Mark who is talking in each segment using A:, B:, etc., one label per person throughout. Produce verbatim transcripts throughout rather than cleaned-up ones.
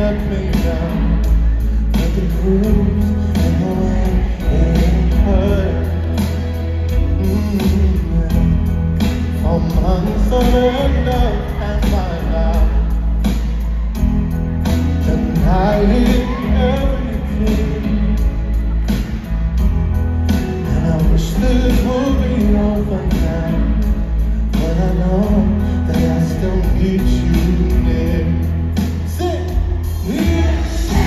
A: let me down. But the bruise and the way it hurts. Mm-hmm. For months of love and my love, denying everything. And I wish this would be over now, but I know that I still need you there. Sing! Yeah.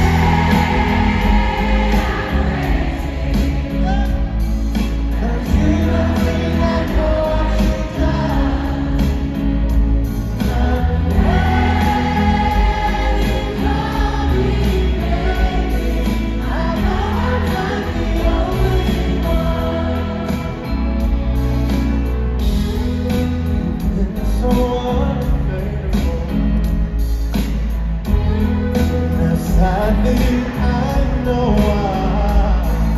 A: Sadly, I know why.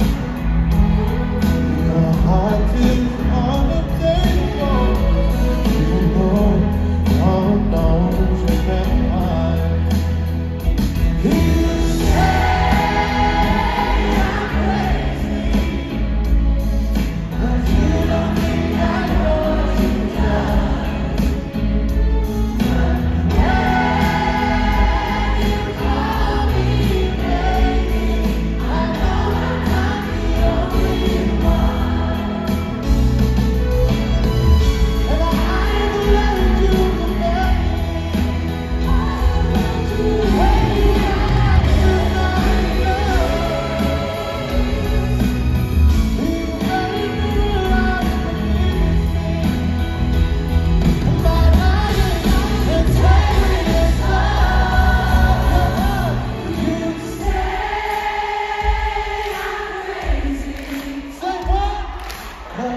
A: Your heart is unobtainable. You know, oh, don't you know why? You say I'm crazy, but you don't think I know what you've done.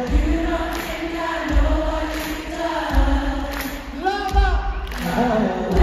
A: Oh,